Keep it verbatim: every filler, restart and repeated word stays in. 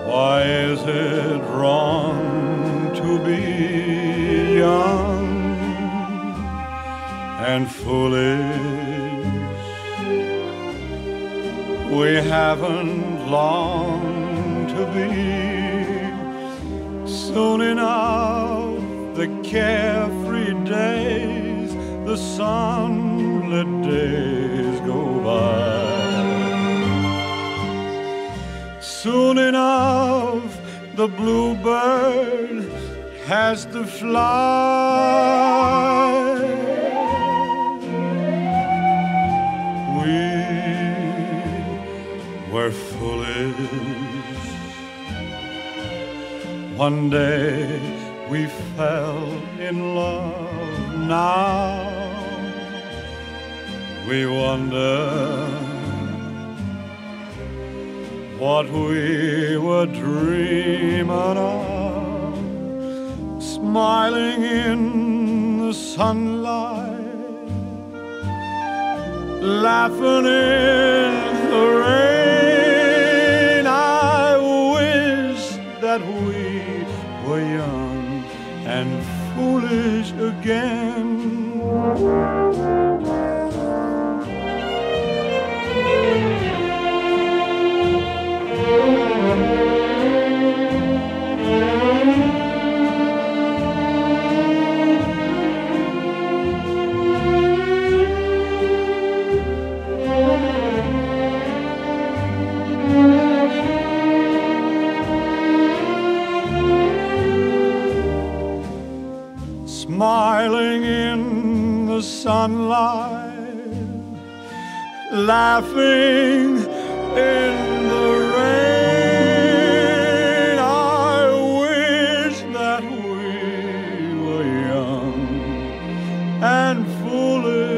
Why is it wrong to be young and foolish? We haven't long to be. Soon enough the carefree days, the sunlit days go by. Soon enough the bluebird has to fly. We were foolish. One day we fell in love. Now we wonder what we were dreaming of, smiling in the sunlight, laughing in the rain. I wish that we were young and foolish again. Smiling in the sunlight, laughing in the rain. I wish that we were young and foolish